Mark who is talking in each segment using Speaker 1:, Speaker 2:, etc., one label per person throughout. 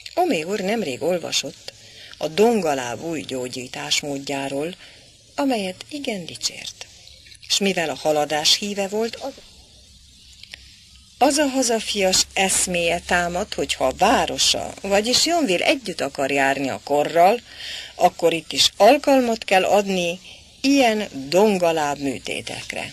Speaker 1: Omé úr nemrég olvasott a dongaláb új gyógyításmódjáról, amelyet igen dicsért. És mivel a haladás híve volt, az a hazafias eszméje támadt, hogy ha a városa, vagyis Yonville együtt akar járni a korral, akkor itt is alkalmat kell adni ilyen dongaláb műtétekre.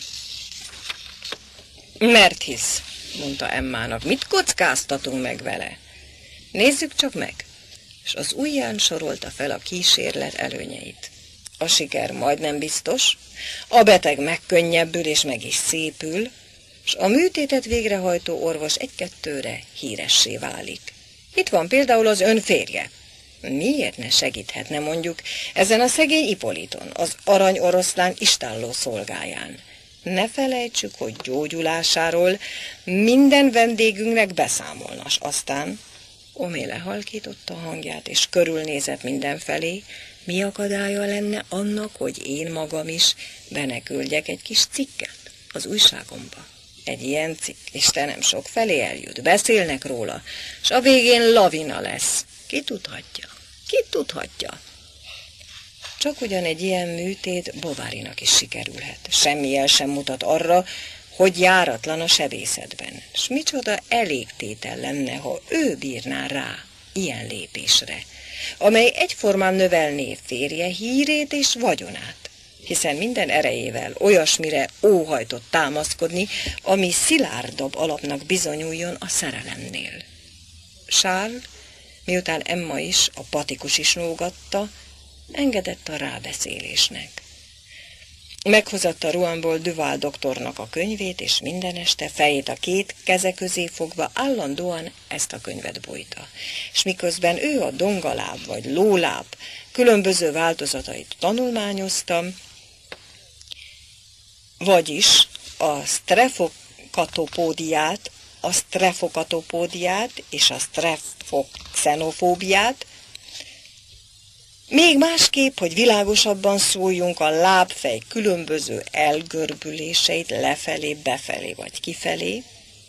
Speaker 1: Mert hisz, mondta Emmának, mit kockáztatunk meg vele? Nézzük csak meg, és az ujján sorolta fel a kísérlet előnyeit. A siker majdnem biztos, a beteg megkönnyebbül és meg is szépül, és a műtétet végrehajtó orvos egy-kettőre híressé válik. Itt van például az ön férje. Miért ne segíthetne mondjuk ezen a szegény Ipoliton, az arany oroszlán istálló szolgáján? Ne felejtsük, hogy gyógyulásáról minden vendégünknek beszámolna, s aztán Omé lehalkította a hangját, és körülnézett mindenfelé, mi akadálya lenne annak, hogy én magam is beneküldjek egy kis cikket az újságomba. Egy ilyen cikk, Istenem, sok felé eljut, beszélnek róla, s a végén lavina lesz. Ki tudhatja? Ki tudhatja? Csak ugyan egy ilyen műtét Bovarynak is sikerülhet. Semmi jel sem mutat arra, hogy járatlan a sebészetben. S micsoda elégtétel lenne, ha ő bírná rá ilyen lépésre, amely egyformán növelné férje hírét és vagyonát, hiszen minden erejével olyasmire óhajtott támaszkodni, ami szilárdabb alapnak bizonyuljon a szerelemnél. Charles, miután Emma is, a patikus is nógatta, engedett a rábeszélésnek. Meghozatta Rouen-ból Duval doktornak a könyvét, és minden este fejét a két keze közé fogva állandóan ezt a könyvet bújta. És miközben ő a dongaláb vagy lóláb különböző változatait tanulmányozta, vagyis a streptokatopódiát, és a streptoxenofóbiát, még másképp, hogy világosabban szóljunk, a lábfej különböző elgörbüléseit lefelé, befelé vagy kifelé,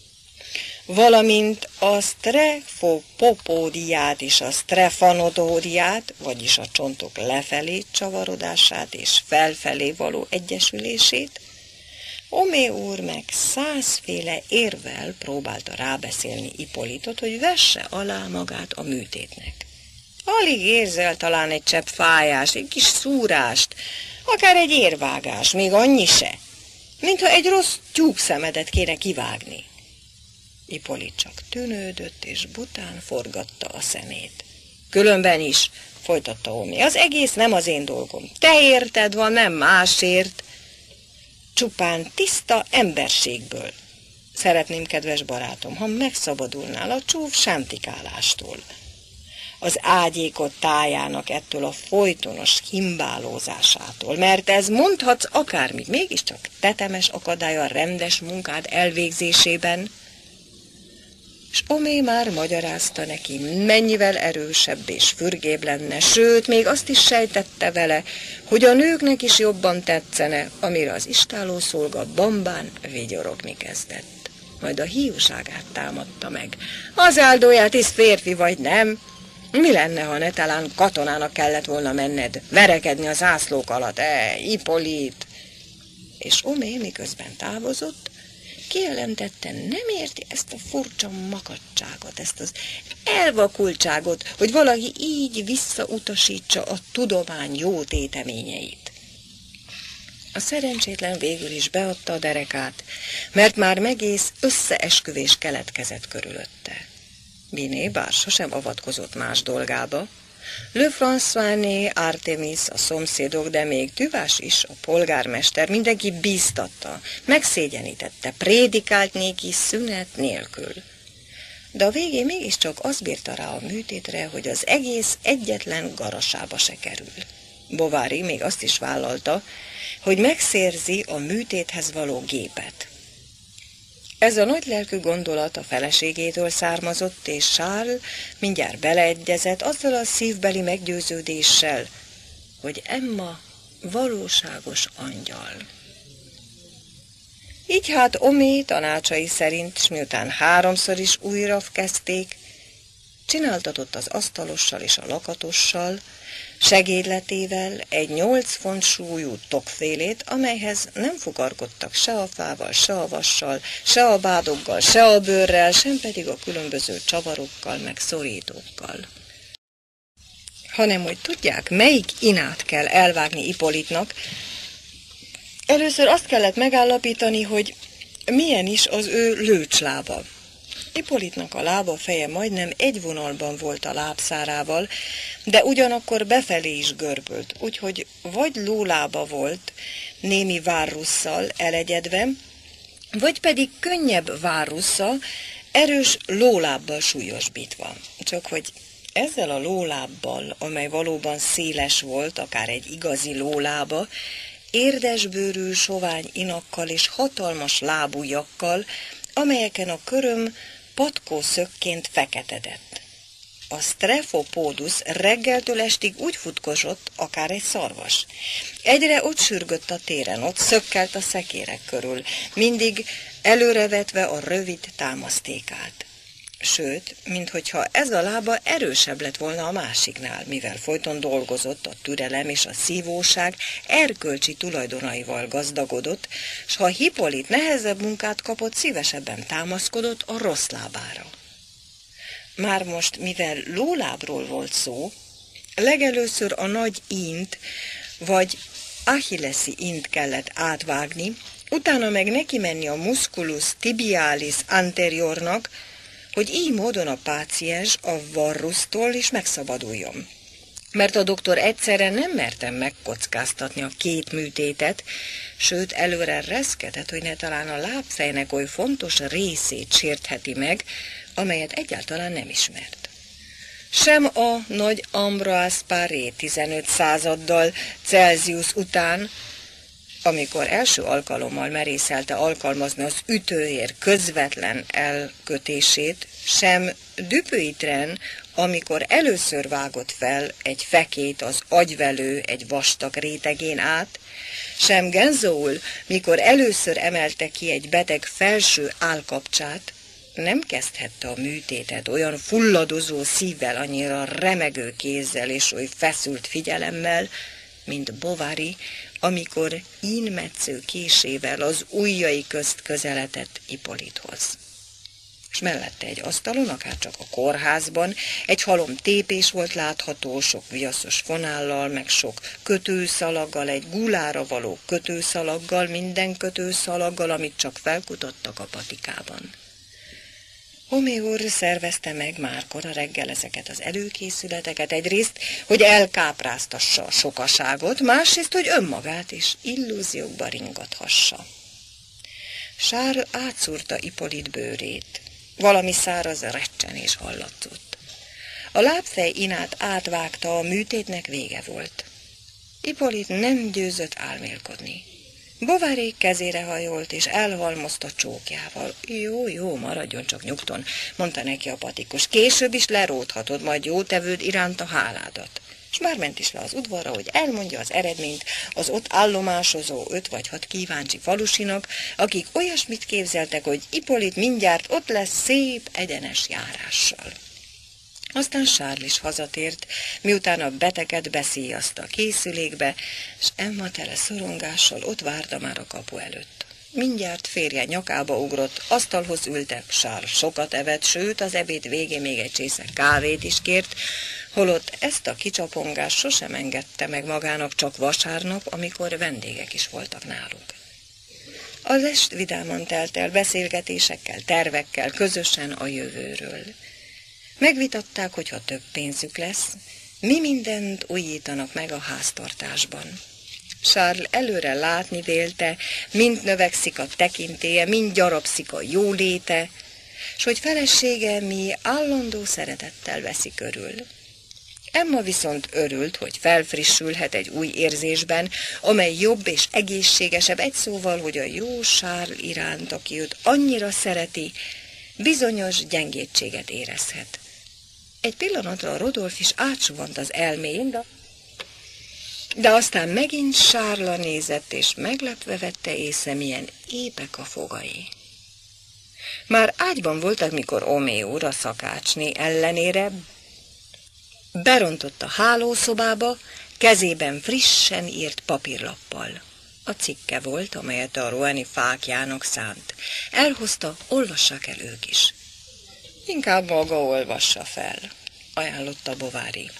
Speaker 1: valamint a streptopopódiát és a strefanodódiát, vagyis a csontok lefelé csavarodását és felfelé való egyesülését, Omé úr meg 100 féle érvel próbálta rábeszélni Ipolitot, hogy vesse alá magát a műtétnek. Alig érzel talán egy csepp fájást, egy kis szúrást, akár egy érvágás, még annyi se, mintha egy rossz tyúkszemedet kéne kivágni. Ipolit csak tűnődött, és bután forgatta a szemét. Különben is, folytatta Omé, az egész nem az én dolgom. Te érted van, nem másért. Csupán tiszta emberségből. Szeretném, kedves barátom, ha megszabadulnál a csúf sántikálástól, az ágyékot tájának ettől a folytonos himbálózásától, mert ez mondhatsz akármit, mégiscsak tetemes akadály a rendes munkád elvégzésében. És Omé már magyarázta neki, mennyivel erősebb és fürgébb lenne, sőt, még azt is sejtette vele, hogy a nőknek is jobban tetszene, amire az istállószolga bambán vigyorogni kezdett. Majd a hiúságát támadta meg. Az áldóját is férfi vagy, nem? Mi lenne, ha ne talán katonának kellett volna menned, verekedni a zászlók alatt, Ipolit? És Omé, miközben távozott, kijelentette, nem érti ezt a furcsa makacságot, ezt az elvakultságot, hogy valaki így visszautasítsa a tudomány jó téteményeit. A szerencsétlen végül is beadta a derekát, mert már megész összeesküvés keletkezett körülötte. Binet bár sosem avatkozott más dolgába, Le François-né, Artemis, a szomszédok, de még Tüvás is, a polgármester, mindenki bíztatta, megszégyenítette, prédikált néki szünet nélkül. De a végén mégiscsak az bírta rá a műtétre, hogy az egész egyetlen garasába se kerül. Bovary még azt is vállalta, hogy megszerzi a műtéthez való gépet. Ez a nagylelkű gondolat a feleségétől származott, és Charles mindjárt beleegyezett azzal a szívbeli meggyőződéssel, hogy Emma valóságos angyal. Így hát Omé tanácsai szerint, s miután 3-szor is újra kezdték, csináltatott az asztalossal és a lakatossal, segédletével egy 8 font súlyú tokfélét, amelyhez nem fukarkodtak se a fával, se a vassal, se a bádoggal, se a bőrrel, sem pedig a különböző csavarokkal, meg szorítókkal. Hanem, hogy tudják, melyik inát kell elvágni Ippolitnak, először azt kellett megállapítani, hogy milyen is az ő lőcslába. Ippolitnak a lába feje majdnem egy vonalban volt a lábszárával, de ugyanakkor befelé is görbült, úgyhogy vagy lólába volt, némi várrusszal elegyedve, vagy pedig könnyebb várrussza, erős lólábbal súlyosbítva. Csak hogy ezzel a lólábbal, amely valóban széles volt, akár egy igazi lólába, érdesbőrű sovány inakkal és hatalmas lábujjakkal, amelyeken a köröm patkószökként feketedett. A Strephopodus reggeltől estig úgy futkosott, akár egy szarvas. Egyre ott sürgött a téren, ott szökkelt a szekérek körül, mindig előrevetve a rövid támasztékát. Sőt, minthogyha ez a lába erősebb lett volna a másiknál, mivel folyton dolgozott, a türelem és a szívóság erkölcsi tulajdonaival gazdagodott, s ha Hippolit nehezebb munkát kapott, szívesebben támaszkodott a rossz lábára. Már most, mivel lólábról volt szó, legelőször a nagy ínt, vagy achilleszi ínt kellett átvágni, utána meg neki menni a musculus tibialis anteriornak, hogy így módon a páciens a varrusztól is megszabaduljon. Mert a doktor egyszerre nem mertem megkockáztatni a 2 műtétet, sőt előre reszketett, hogy ne talán a lábfejnek oly fontos részét sértheti meg, amelyet egyáltalán nem ismert. Sem a nagy Ambroise Paré 15 századdal Celsius után, amikor első alkalommal merészelte alkalmazni az ütőér közvetlen elkötését, sem Dupuytren, amikor először vágott fel egy fekét az agyvelő egy vastag rétegén át, sem Genzoul, mikor először emelte ki egy beteg felső állkapcsát, nem kezdhette a műtétet olyan fulladozó szívvel, annyira remegő kézzel és oly feszült figyelemmel, mint Bovary, amikor ínmetsző késével az ujjai közt közeledett Ippolithoz. És mellette egy asztalon, akárcsak a kórházban, egy halom tépés volt látható, sok viaszos fonállal, meg sok kötőszalaggal, egy gulára való kötőszalaggal, minden kötőszalaggal, amit csak felkutattak a patikában. Homé úr szervezte meg már kora reggel ezeket az előkészületeket, egyrészt, hogy elkápráztassa a sokaságot, másrészt, hogy önmagát is illúziókba ringathassa. Charles átszúrta Hippolyt bőrét. Valami száraz recsenés hallatszott. A lábfej inát átvágta, a műtétnek vége volt. Hippolyt nem győzött álmélkodni. Bovary kezére hajolt, és elhalmozta csókjával. Jó, maradjon csak nyugton, mondta neki a patikus. Később is leródhatod majd jótevőd iránt a háládat. És már ment is le az udvarra, hogy elmondja az eredményt az ott állomásozó 5 vagy 6 kíváncsi falusinak, akik olyasmit képzeltek, hogy Hippolyt mindjárt ott lesz szép, egyenes járással. Aztán Charles is hazatért, miután a beteget beszíjazta a készülékbe, és Emma tele szorongással ott várta már a kapu előtt. Mindjárt férje nyakába ugrott, asztalhoz ültek, Charles sokat evett, sőt az ebéd végén még egy csésze kávét is kért, holott ezt a kicsapongást sosem engedte meg magának, csak vasárnap, amikor vendégek is voltak náluk. Az est vidáman telt el beszélgetésekkel, tervekkel, közösen a jövőről. Megvitatták, hogy ha több pénzük lesz, mi mindent újítanak meg a háztartásban. Charles előre látni vélte, mind növekszik a tekintélye, mind gyarapszik a jóléte, s hogy felesége mi állandó szeretettel veszi körül. Emma viszont örült, hogy felfrissülhet egy új érzésben, amely jobb és egészségesebb, egy szóval, hogy a jó Charles iránt, aki őt annyira szereti, bizonyos gyengétséget érezhet. Egy pillanatra Rodolphe is átsuhant az elméjén, de aztán megint Charlesra nézett, és meglepve vette észre, milyen épek a fogai. Már ágyban voltak, mikor Homais úr a szakácsné ellenére berontott a hálószobába, kezében frissen írt papírlappal. A cikke volt, amelyet a Roueni fákjának szánt. Elhozta, olvassák el ők is. Inkább maga olvassa fel, ajánlotta Bovary.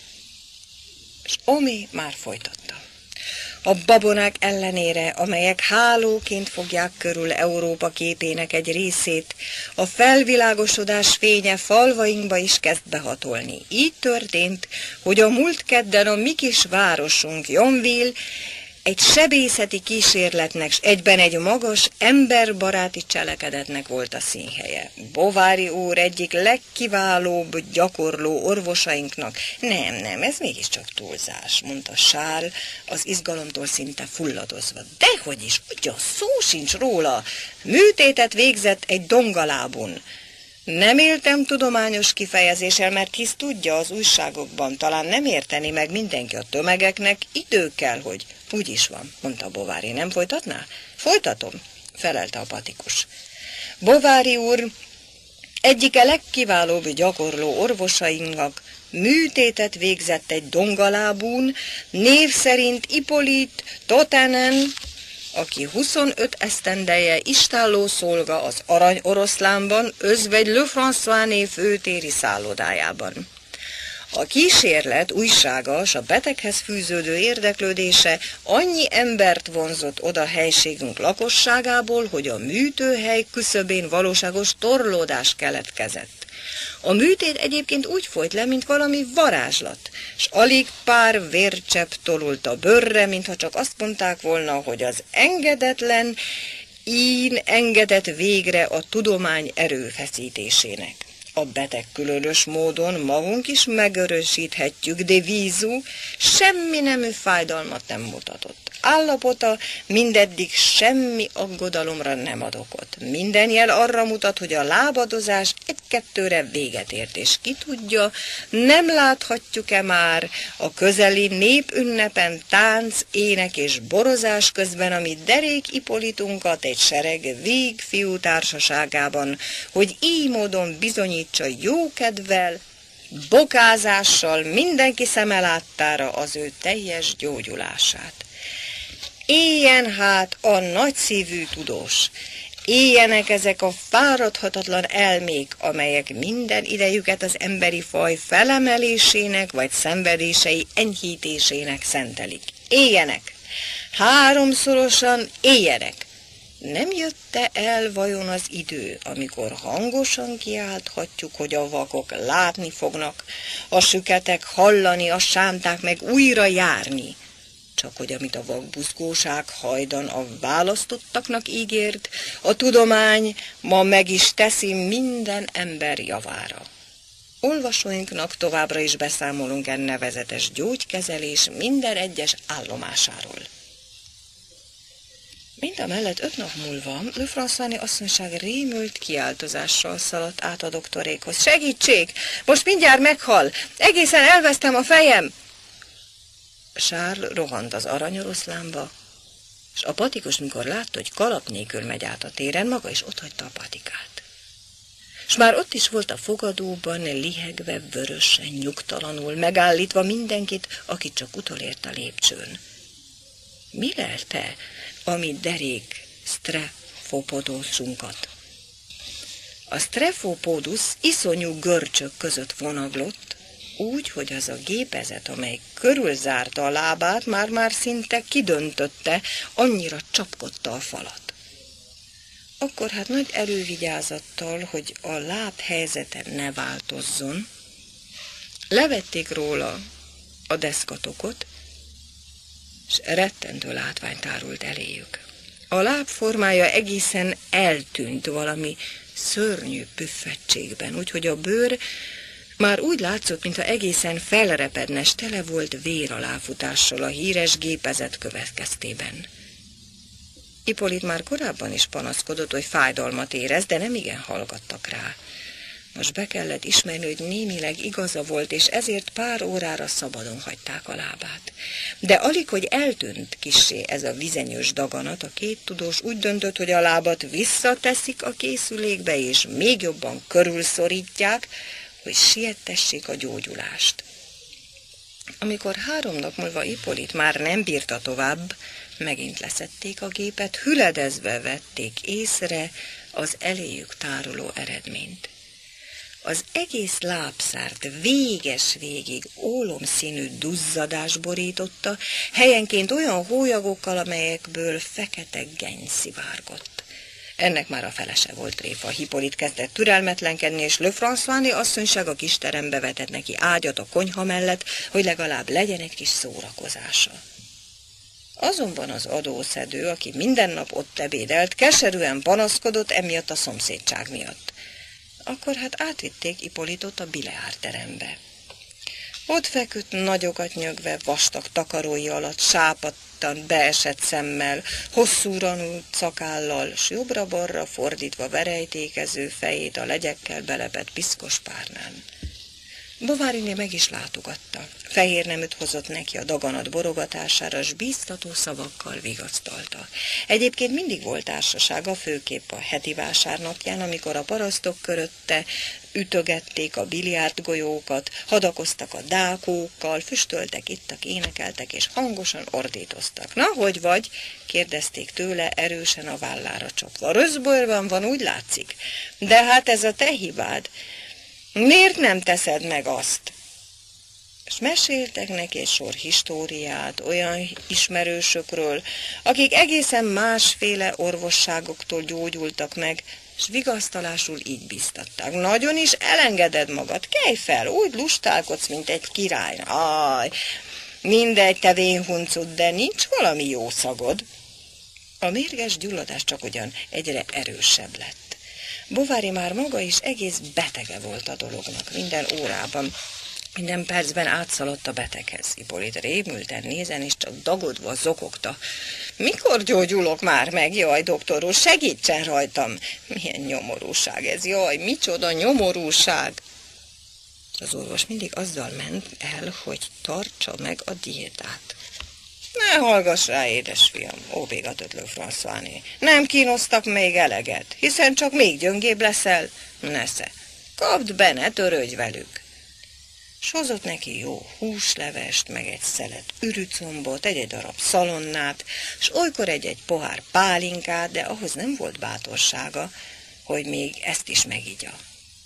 Speaker 1: És Homais már folytatta. A babonák ellenére, amelyek hálóként fogják körül Európa képének egy részét, a felvilágosodás fénye falvainkba is kezd behatolni. Így történt, hogy a múlt kedden a mi kis városunk, Yonville, egy sebészeti kísérletnek, s egyben egy magas, emberbaráti cselekedetnek volt a színhelye. Bovary úr egyik legkiválóbb gyakorló orvosainknak. Nem, ez mégiscsak túlzás, mondta Charles, az izgalomtól szinte fulladozva. Dehogy is, ugye szó sincs róla. Műtétet végzett egy dongalábon. Nem éltem tudományos kifejezéssel, mert hisz tudja, az újságokban talán nem érteni meg mindenki, a tömegeknek idő kell, hogy úgy is van, mondta Bovary. Nem folytatná? Folytatom, felelte a patikus. Bovary úr egyike legkiválóbb gyakorló orvosainknak műtétet végzett egy dongalábún, név szerint Hippolyte Totanen, aki 25 esztendeje istálló szolga az Arany Oroszlánban, özvegy Lefrançois-né főtéri szállodájában. A kísérlet újsága, s a beteghez fűződő érdeklődése annyi embert vonzott oda helységünk lakosságából, hogy a műtőhely küszöbén valóságos torlódás keletkezett. A műtét egyébként úgy folyt le, mint valami varázslat, s alig pár vércsepp tolult a bőrre, mintha csak azt mondták volna, hogy az engedetlen ín engedett végre a tudomány erőfeszítésének. A beteg különös módon magunk is megörösíthetjük, de vízú semmi nemű fájdalmat nem mutatott. Állapota mindeddig semmi aggodalomra nem ad okot. Minden jel arra mutat, hogy a lábadozás egy-kettőre véget ért, és ki tudja, nem láthatjuk-e már a közeli népünnepen tánc, ének és borozás közben, ami derék Hippolytunkat egy sereg vég fiú társaságában, hogy így módon bizonyítsa jókedvel, bokázással mindenki szeme láttára az ő teljes gyógyulását. Éljen hát a nagyszívű tudós, éljenek ezek a fáradhatatlan elmék, amelyek minden idejüket az emberi faj felemelésének vagy szenvedései enyhítésének szentelik. Éljenek! Háromszorosan éljenek! Nem jött-e el vajon az idő, amikor hangosan kiálthatjuk, hogy a vakok látni fognak, a süketek hallani, a sánták meg újra járni? Csak hogy amit a vakbuzgóság hajdan a választottaknak ígért, a tudomány ma meg is teszi minden ember javára. Olvasóinknak továbbra is beszámolunk nevezetes gyógykezelés minden egyes állomásáról. Mindamellett 5 nap múlva Lefrançois-né asszonyság rémült kiáltozással szaladt át a doktorékhoz. Segítség! Most mindjárt meghal! Egészen elvesztem a fejem! Charles rohant az Arany Oroszlánba, és a patikus, mikor látta, hogy kalap nélkül megy át a téren, maga is otthagyta a patikát. És már ott is volt a fogadóban, lihegve, vörösen, nyugtalanul, megállítva mindenkit, aki csak utolért a lépcsőn. Mi lelte, ami derék Strephopodusunkat? A Strephopodus iszonyú görcsök között vonaglott, úgy, hogy az a gépezet, amely körülzárta a lábát, már szinte kidöntötte, annyira csapkodta a falat. Akkor hát nagy elővigyázattal, hogy a láb helyzete ne változzon, levették róla a deszkatokot, és rettentő látvány tárult eléjük. A láb formája egészen eltűnt valami szörnyű püffettségben, úgyhogy a bőr már úgy látszott, mintha egészen felrepedne, s tele volt véraláfutással a híres gépezet következtében. Hippolyte már korábban is panaszkodott, hogy fájdalmat érez, de nem igen hallgattak rá. Most be kellett ismerni, hogy némileg igaza volt, és ezért pár órára szabadon hagyták a lábát. De alig, hogy eltűnt kissé ez a vizenyős daganat, a két tudós úgy döntött, hogy a lábat visszateszik a készülékbe, és még jobban körülszorítják, hogy siettessék a gyógyulást. Amikor 3 nap múlva Hippolit már nem bírta tovább, megint leszették a gépet, hüledezve vették észre az eléjük tároló eredményt. Az egész lábszárt végig ólomszínű duzzadás borította, helyenként olyan hólyagokkal, amelyekből fekete genny szivárgott. Ennek már a felese volt tréfa. Hippolit kezdett türelmetlenkedni, és Le François-né asszonyság a kisterembe vetett neki ágyat a konyha mellett, hogy legalább legyen egy kis szórakozása. Azonban az adószedő, aki minden nap ott ebédelt, keserűen panaszkodott emiatt a szomszédság miatt. Akkor hát átvitték Hippolitot a bileárterembe. Ott feküdt nagyokat nyögve, vastag takarói alatt, sápadtan beesett szemmel, hosszúra nyúlt szakállal, s jobbra-balra fordítva verejtékező fejét a legyekkel belepett piszkos párnán. Bováriné meg is látogatta. Fehér neműt hozott neki a daganat borogatására, s bíztató szavakkal vigasztalta. Egyébként mindig volt társasága, főképp a heti vásárnapján, amikor a parasztok körötte ütögették a biliárdgolyókat, hadakoztak a dákókkal, füstöltek, ittak, énekeltek, és hangosan ordítoztak. Na, hogy vagy? Kérdezték tőle, erősen a vállára csapva. Röszbőrben van, úgy látszik. De hát ez a te hibád. Miért nem teszed meg azt? És meséltek neki egy sor históriát olyan ismerősökről, akik egészen másféle orvosságoktól gyógyultak meg, és vigasztalásul így biztatták. Nagyon is elengeded magad, kelj fel, úgy lustálkodsz, mint egy király. Aj, mindegy, te vénhuncut, de nincs valami jó szagod. A mérges gyulladás csak ugyan egyre erősebb lett. Bovary már maga is egész betege volt a dolognak. Minden órában, minden percben átszaladt a beteghez. Hippolyt rémülten nézen, és csak dagodva zokogta. Mikor gyógyulok már meg? Jaj, doktor úr, segítsen rajtam! Milyen nyomorúság ez, jaj, micsoda nyomorúság! Az orvos mindig azzal ment el, hogy tartsa meg a diétát. Ne hallgass rá, édesfiam, óvégatott Le François-né. Nem kínoztak még eleget, hiszen csak még gyöngébb leszel. Nesze, kapd be, ne törődj velük. S hozott neki jó húslevest, meg egy szelet ürücombot, egy darab szalonnát, s olykor egy pohár pálinkát, de ahhoz nem volt bátorsága, hogy még ezt is megigya.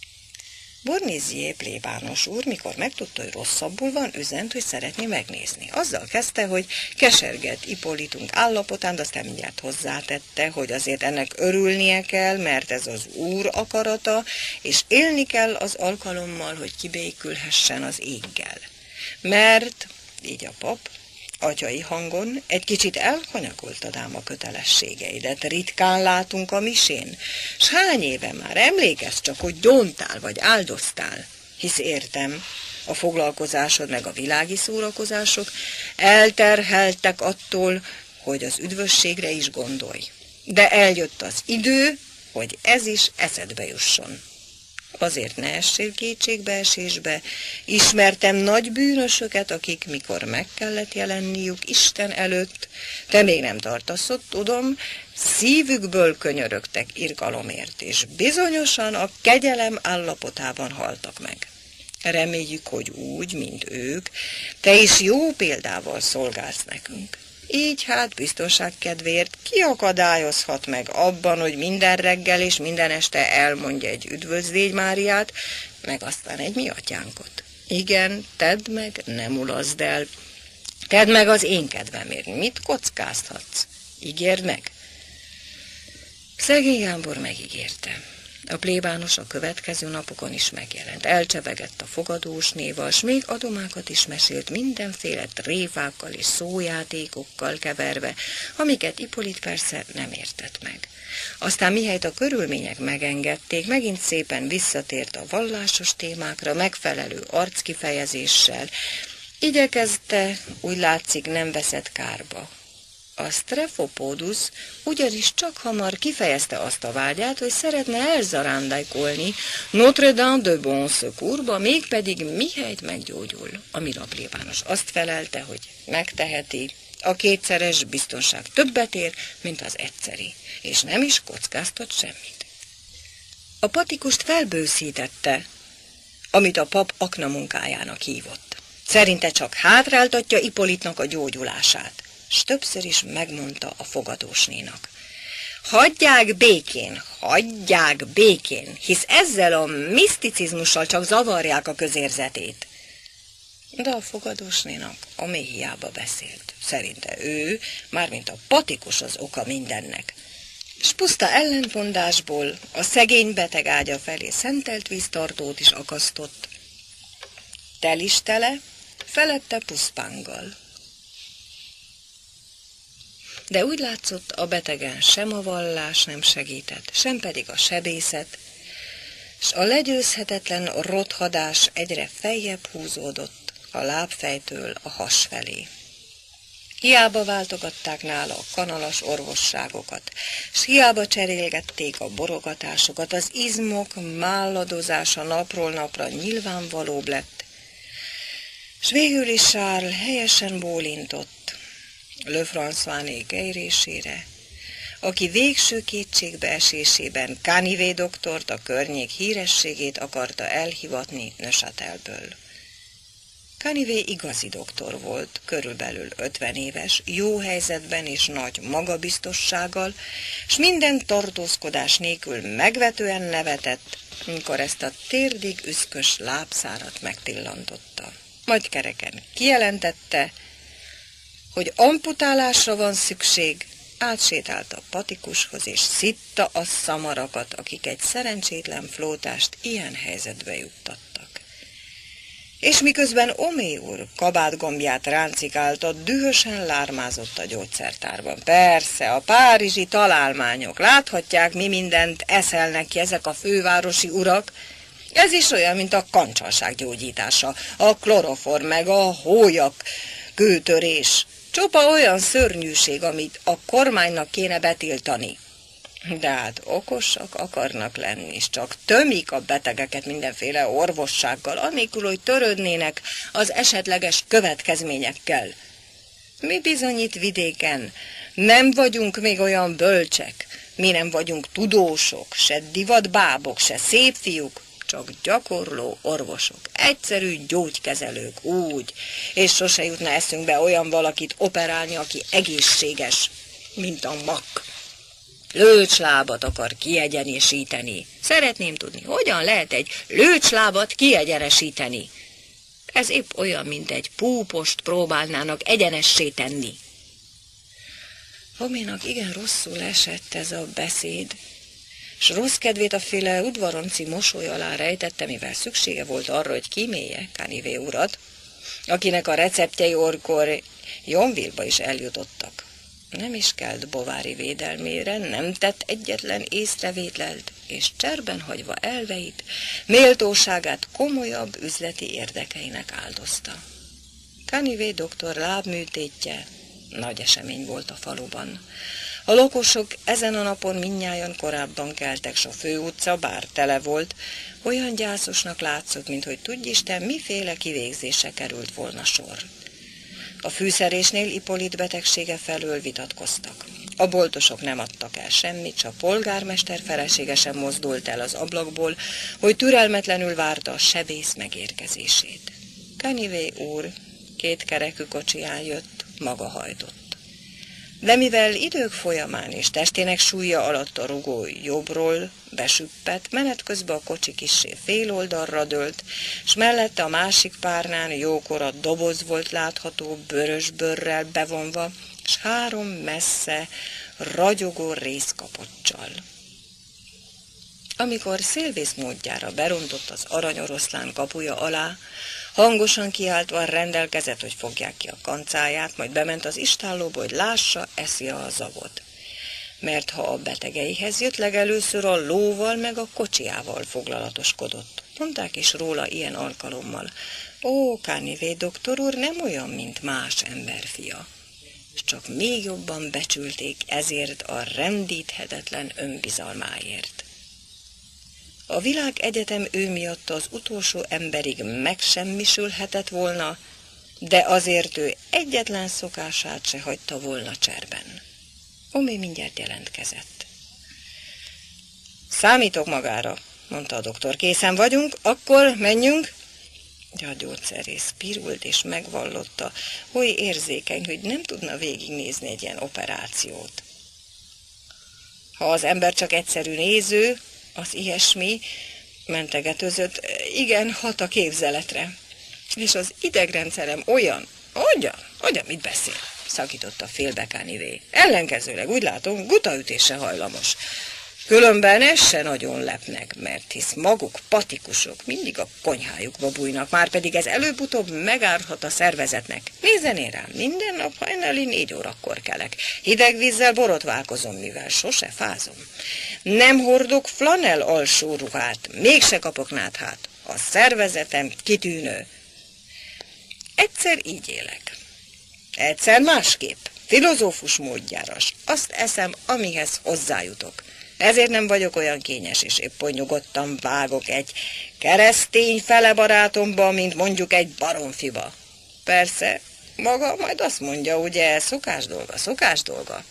Speaker 1: Bournisien plébános úr, mikor megtudta, hogy rosszabbul van, üzent, hogy szeretné megnézni. Azzal kezdte, hogy keserget Hippolytunk állapotán, de aztán mindjárt hozzátette, hogy azért ennek örülnie kell, mert ez az úr akarata, és élni kell az alkalommal, hogy kibékülhessen az éggel. Mert, így a pap, atyai hangon egy kicsit elhanyagoltad ám a kötelességeidet, ritkán látunk a misén. S hány éve már emlékezz csak, hogy gyóntál vagy áldoztál, hisz értem, a foglalkozásod meg a világi szórakozások elterheltek attól, hogy az üdvösségre is gondolj. De eljött az idő, hogy ez is eszedbe jusson. Azért ne essél kétségbeesésbe, ismertem nagy bűnösöket, akik, mikor meg kellett jelenniük Isten előtt, te még nem tartasz ott, tudom, szívükből könyörögtek irgalomért, és bizonyosan a kegyelem állapotában haltak meg. Reméljük, hogy úgy, mint ők, te is jó példával szolgálsz nekünk. Így hát biztonság kedvéért ki akadályozhat meg abban, hogy minden reggel és minden este elmondja egy üdvözlégy Máriát, meg aztán egy mi atyánkot. Igen, tedd meg, ne mulaszd el. Tedd meg az én kedvemért. Mit kockáztatsz? Ígérd meg? Szegény Gábor megígérte. A plébános a következő napokon is megjelent. Elcsevegett a fogadósnéval, s még adomákat is mesélt mindenféle tréfákkal és szójátékokkal keverve, amiket Hippolyt persze nem értett meg. Aztán mihelyt a körülmények megengedték, megint szépen visszatért a vallásos témákra, megfelelő arckifejezéssel. Igyekezte, úgy látszik, nem veszett kárba. A Strephopodus ugyanis csak hamar kifejezte azt a vágyát, hogy szeretne elzarándákolni Notre-Dame de Bon Secours-ba, mégpedig mihelyt meggyógyul. Amire a plébános azt felelte, hogy megteheti, a kétszeres biztonság többet ér, mint az egyszeri, és nem is kockáztat semmit. A patikust felbőszítette, amit a pap aknamunkájának hívott. Szerinte csak hátráltatja Ippolitnak a gyógyulását, s többször is megmondta a fogadósnénak. Hagyják békén, hisz ezzel a miszticizmussal csak zavarják a közérzetét. De a fogadósnénak a mély hiába beszélt. Szerinte ő, mármint a patikus az oka mindennek. S puszta ellentmondásból a szegény beteg ágya felé szentelt víztartót is akasztott. Tel is tele, felette puszpánggal. De úgy látszott, a betegen sem a vallás nem segített, sem pedig a sebészet, s a legyőzhetetlen rothadás egyre feljebb húzódott a lábfejtől a has felé. Hiába váltogatták nála a kanalas orvosságokat, s hiába cserélgették a borogatásokat, az izmok málladozása napról napra nyilvánvalóbb lett, s végül is Charles helyesen bólintott Lefrancois kérésére, aki végső kétségbeesésében Canivet doktort, a környék hírességét akarta elhivatni Neuchâtelből. Canivet igazi doktor volt, körülbelül 50 éves, jó helyzetben és nagy magabiztossággal, s minden tartózkodás nélkül megvetően nevetett, amikor ezt a térdig üszkös lábszárat megtillantotta. Majd kereken kijelentette, hogy amputálásra van szükség, átsétált a patikushoz, és szitta a szamarakat, akik egy szerencsétlen flótást ilyen helyzetbe juttattak. És miközben Homais úr kabátgombját ráncigálta, dühösen lármázott a gyógyszertárban. Persze, a párizsi találmányok, láthatják, mi mindent eszelnek ki ezek a fővárosi urak. Ez is olyan, mint a kancsalság gyógyítása, a kloroform meg a hólyak kőtörés. Csupa olyan szörnyűség, amit a kormánynak kéne betiltani. De hát okosak akarnak lenni, és csak tömik a betegeket mindenféle orvossággal, anélkül, hogy törődnének az esetleges következményekkel. Mi bizony itt vidéken nem vagyunk még olyan bölcsek, mi nem vagyunk tudósok, se divatbábok, se szép fiúk, csak gyakorló orvosok, egyszerű gyógykezelők, úgy, és sose jutna eszünkbe olyan valakit operálni, aki egészséges, mint a makk. Lőcslábat akar kiegyenesíteni. Szeretném tudni, hogyan lehet egy lőcslábat kiegyenesíteni. Ez épp olyan, mint egy púpost próbálnának egyenessé tenni. Homénak igen rosszul esett ez a beszéd, s rossz kedvét a féle udvaronci mosoly alá rejtette, mivel szüksége volt arra, hogy kímélje Canivet urat, akinek a receptjei orkor Yonville-ba is eljutottak. Nem is kelt Bovary védelmére, nem tett egyetlen észrevételt, és cserben hagyva elveit, méltóságát komolyabb üzleti érdekeinek áldozta. Canivet doktor lábműtétje nagy esemény volt a faluban. A lakosok ezen a napon mindnyájan korábban keltek, s a főutca, bár tele volt, olyan gyászosnak látszott, minthogy tudjisten miféle kivégzése került volna sor. A fűszerésnél Hippolyt betegsége felől vitatkoztak. A boltosok nem adtak el semmit, s a polgármester felesége sem mozdult el az ablakból, hogy türelmetlenül várta a sebész megérkezését. Canivet úr 2 kerekű kocsiján jött, maga hajtott. De mivel idők folyamán és testének súlya alatt a rugó jobbról besüppett, menet közben a kocsi kissé féloldalra dőlt, s mellette a másik párnán jókora doboz volt látható, bőrös bőrrel bevonva, s 3 messze ragyogó rézkapocsal. Amikor szélvész módjára berontott az aranyoroszlán kapuja alá, hangosan kiáltva rendelkezett, hogy fogják ki a kancáját, majd bement az istállóba, hogy lássa, eszi a zagot. Mert ha a betegeihez jött, legelőször a lóval meg a kocsiával foglalatoskodott. Mondták is róla ilyen alkalommal. Ó, Canivet doktor úr nem olyan, mint más emberfia. és csak még jobban becsülték ezért a rendíthetetlen önbizalmáért. A világegyetem ő miatt az utolsó emberig megsemmisülhetett volna, de azért ő egyetlen szokását se hagyta volna cserben. Omé mindjárt jelentkezett. Számítok magára, mondta a doktor. Készen vagyunk, akkor menjünk. De a gyógyszerész pirult és megvallotta, oly érzékeny, hogy nem tudna végignézni egy ilyen operációt. Ha az ember csak egyszerű néző, az ilyesmi, mentegetőzött, igen, hat a képzeletre. És az idegrendszerem olyan, hogyan, mit beszél? Szakította félbe Canivet. Ellenkezőleg úgy látom, gutaütésre hajlamos. Különben ez se nagyon lepnek, mert hisz maguk patikusok mindig a konyhájukba bújnak, már pedig ez előbb-utóbb megárhat a szervezetnek. Nézzen én rám, minden nap hajnali 4 órakor kelek. Hideg vízzel borotválkozom, mivel sose fázom. Nem hordok flanell alsó ruhát, mégse kapok náthát. A szervezetem kitűnő. Egyszer így élek. Egyszer másképp, filozófus módjára, azt eszem, amihez hozzájutok. Ezért nem vagyok olyan kényes, és épp oly nyugodtan vágok egy keresztény fele barátomba, mint mondjuk egy baromfiba. Persze, maga majd azt mondja, ugye, szokás dolga.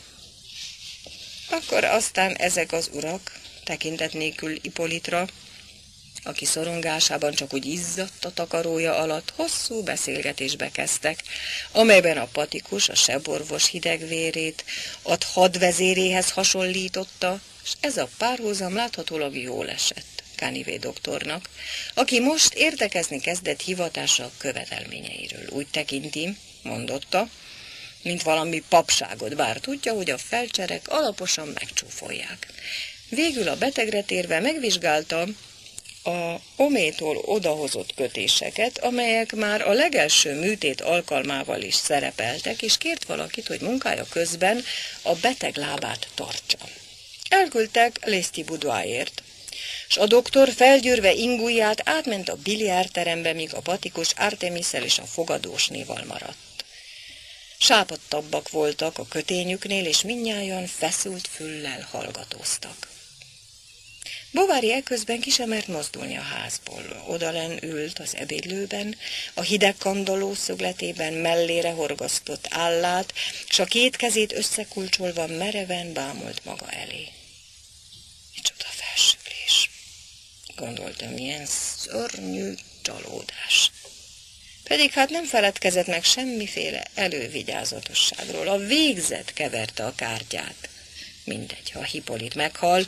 Speaker 1: Akkor aztán ezek az urak, tekintet nélkül Ippolitra, aki szorongásában csak úgy izzadt a takarója alatt, hosszú beszélgetésbe kezdtek, amelyben a patikus a seborvos hidegvérét a hadvezéréhez hasonlította, és ez a párhuzam láthatólag jól esett Canivet doktornak, aki most értekezni kezdett hivatása követelményeiről. Úgy tekinti, mondotta, mint valami papságot, bár tudja, hogy a felcserek alaposan megcsúfolják. Végül a betegre térve megvizsgálta a Hométól odahozott kötéseket, amelyek már a legelső műtét alkalmával is szerepeltek, és kért valakit, hogy munkája közben a beteg lábát tartsa. Elküldtek Lestiboudoisért, s a doktor felgyűrve ingujját átment a biliárterembe, míg a patikus Artemisszel és a fogadósnéval maradt. Sápadtabbak voltak a kötényüknél, és mindnyájan feszült füllel hallgatóztak. Bovary eközben ki sem mert mozdulni a házból. Odalen ült az ebédlőben, a hideg kandalló szögletében mellére horgasztott állát, s a 2 kezét összekulcsolva mereven bámult maga elé. Micsoda felsülés, gondolta, milyen szörnyű csalódás. Pedig hát nem feledkezett meg semmiféle elővigyázatosságról. A végzet keverte a kártyát. Mindegy, ha Hippolyt meghal,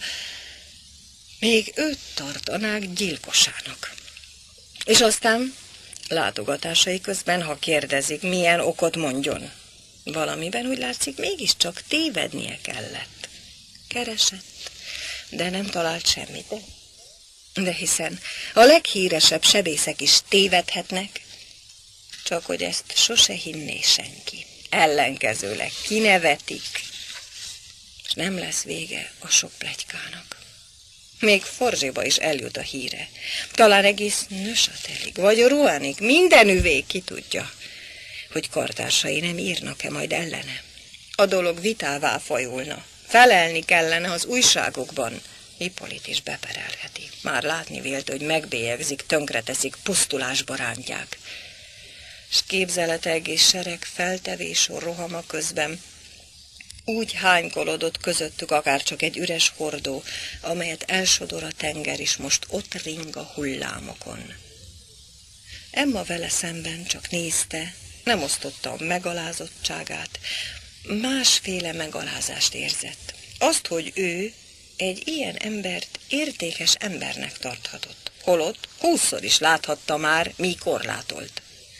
Speaker 1: még őt tartanák gyilkosának. És aztán látogatásai közben, ha kérdezik, milyen okot mondjon. Valamiben úgy látszik, mégiscsak tévednie kellett. Keresett, de nem talált semmit. De hiszen a leghíresebb sebészek is tévedhetnek, csak hogy ezt sose hinné senki. Ellenkezőleg kinevetik, és nem lesz vége a sok pletykának. Még Forzséba is eljut a híre. Talán egész Neuchâtelig, vagy Roanig, minden üvég ki tudja, hogy kartársai nem írnak-e majd ellene. A dolog vitává fajulna. Felelni kellene az újságokban. Hippolyt is beperelheti. Már látni vélt, hogy megbélyegzik, tönkreteszik, pusztulásba rántják. S képzelete egész sereg feltevés rohama közben úgy hánykolodott közöttük akárcsak egy üres hordó, amelyet elsodor a tenger, is most ott ring a hullámokon. Emma vele szemben csak nézte, nem osztotta a megalázottságát, másféle megalázást érzett. Azt, hogy ő egy ilyen embert értékes embernek tarthatott, holott 20-szor is láthatta már, mi korlátolt.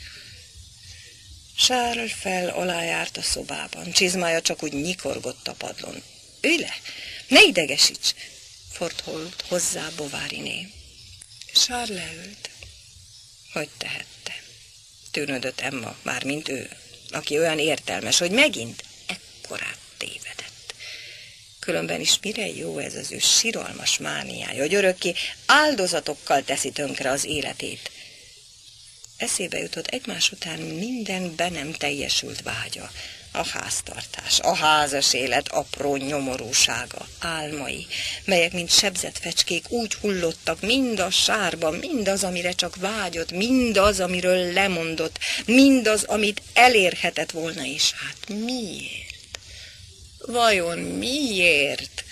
Speaker 1: Charles fel alá járt a szobában, csizmája csak úgy nyikorgott a padlón. Ülj le, ne idegesíts, fordult hozzá Bovaryné. Charles leült. Hogy tehette? Tűnődött Emma, mármint ő, aki olyan értelmes, hogy megint ekkorát tévedett. Különben is mire jó ez az ő siralmas mániája, hogy örökké áldozatokkal teszi tönkre az életét. Eszébe jutott egymás után minden be nem teljesült vágya. A háztartás, a házas élet apró nyomorúsága, álmai, melyek, mint sebzett fecskék úgy hullottak mind a sárban, mindaz, amire csak vágyott, mindaz, amiről lemondott, mindaz, amit elérhetett volna, és hát miért? Vajon miért?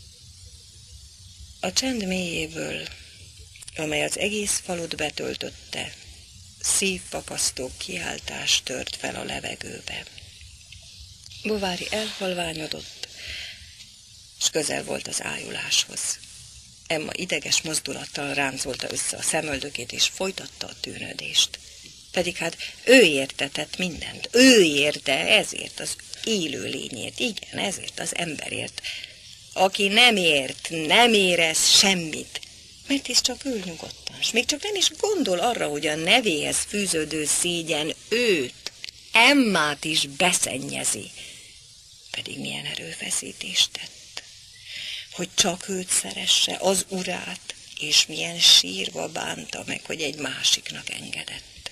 Speaker 1: A csend mélyéből, amely az egész falut betöltötte, szívfakasztó kiáltás tört fel a levegőbe. Bovary elhalványodott, s közel volt az ájuláshoz. Emma ideges mozdulattal ráncolta össze a szemöldökét, és folytatta a tűnődést. Pedig hát ő értetett mindent, ő érte, ezért az élő lényért, igen, ezért az emberért. Aki nem ért, nem érez semmit, mert is csak ül nyugodtan, s még csak nem is gondol arra, hogy a nevéhez fűződő szégyen őt, Emmát is beszennyezi. Pedig milyen erőfeszítést tett, hogy csak őt szeresse, az urát, és milyen sírva bánta meg, hogy egy másiknak engedett.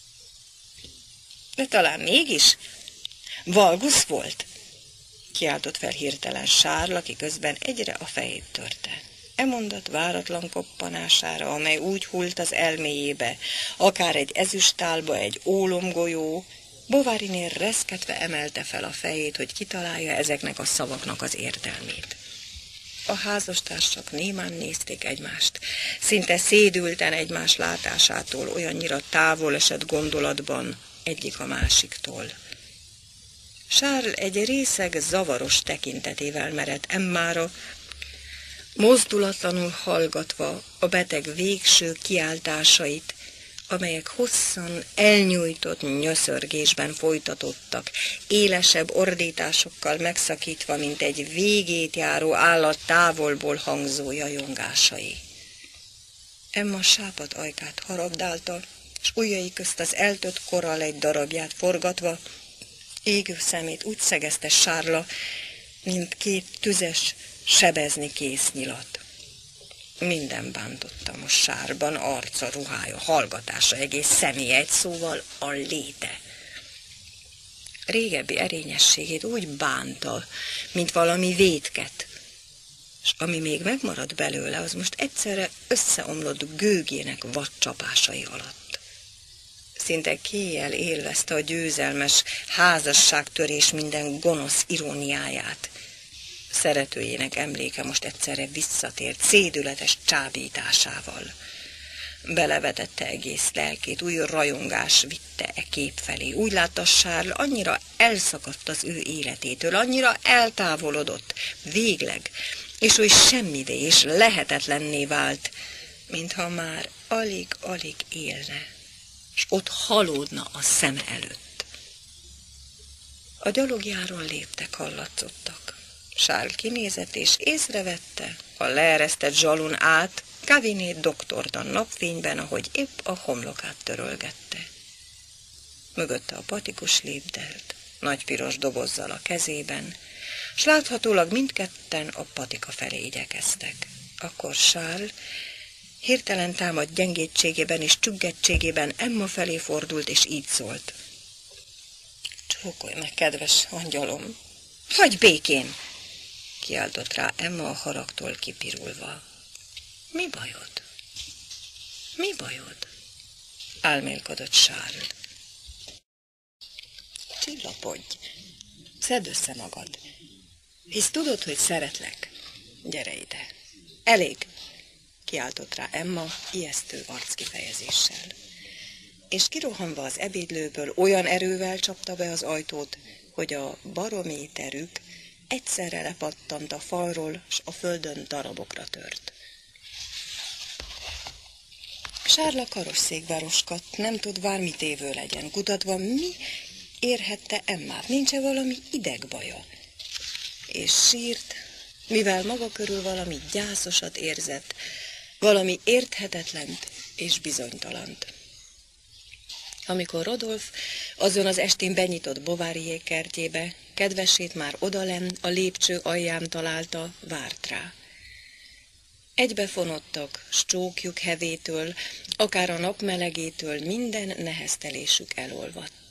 Speaker 1: De talán mégis valgusz volt, kiáltott fel hirtelen Charles, aki közben egyre a fejét törte. E mondat váratlan koppanására, amely úgy hult az elméjébe, akár egy ezüstálba, egy ólomgolyó, Bovarynél reszketve emelte fel a fejét, hogy kitalálja ezeknek a szavaknak az értelmét. A házastársak némán nézték egymást, szinte szédülten egymás látásától, olyannyira távol esett gondolatban egyik a másiktól. Charles egy részeg zavaros tekintetével merett Emmára, mozdulatlanul hallgatva a beteg végső kiáltásait, amelyek hosszan elnyújtott nyöszörgésben folytatottak, élesebb ordításokkal megszakítva, mint egy végét járó állat távolból hangzó jajongásai. Emma sápadt ajkát harabdálta, s ujjai közt az eltött korall egy darabját forgatva, égő szemét úgy szegezte Charles-ra, mint két tüzes, sebezni kész nyilat. Minden bántotta most Charles-ban, arca, ruhája, hallgatása, egész személye, egy szóval a léte. Régebbi erényességét úgy bánta, mint valami vétket, és ami még megmaradt belőle, az most egyszerre összeomlott gőgének vadcsapásai alatt. Szinte kéjjel élvezte a győzelmes házasságtörés minden gonosz iróniáját. Szeretőjének emléke most egyszerre visszatért, szédületes csábításával. Belevetette egész lelkét, új rajongás vitte e kép felé. Úgy látta Charles, annyira elszakadt az ő életétől, annyira eltávolodott, végleg, és oly semmivé és lehetetlenné vált, mintha már alig-alig élne, és ott halódna a szeme előtt. A gyalogjáron léptek hallatszottak. Charles kinézett és észrevette a leeresztett zsalun át Gavinet doktort a napfényben, ahogy épp a homlokát törölgette. Mögötte a patikus lépdelt, nagy piros dobozzal a kezében, s láthatólag mindketten a patika felé igyekeztek. Akkor Charles hirtelen támadt gyengétségében és csüggettségében Emma felé fordult, és így szólt. Csókolj meg, kedves angyalom! Hagyj békén! Kiáltott rá Emma a haragtól kipirulva. Mi bajod? Mi bajod? Álmélkodott Charles. Csillapodj, szedd össze magad, hisz tudod, hogy szeretlek. Gyere ide. Elég, kiáltott rá Emma ijesztő arckifejezéssel. És kirohanva az ebédlőből olyan erővel csapta be az ajtót, hogy a barométerük egyszerre lepattant a falról, s a földön darabokra tört. Charles a karosszékbe roskadt, nem tudván mit évő legyen, kutatva, mi érhette Emmát, nincs-e valami idegbaja. És sírt, mivel maga körül valami gyászosat érzett, valami érthetetlent és bizonytalant. Amikor Rodolphe azon az estén benyitott Bovaryé kertjébe, kedvesét már odalenn a lépcső alján találta, várt rá. Egybefonottak, s csókjuk hevétől, akár a nap melegétől minden neheztelésük elolvadt.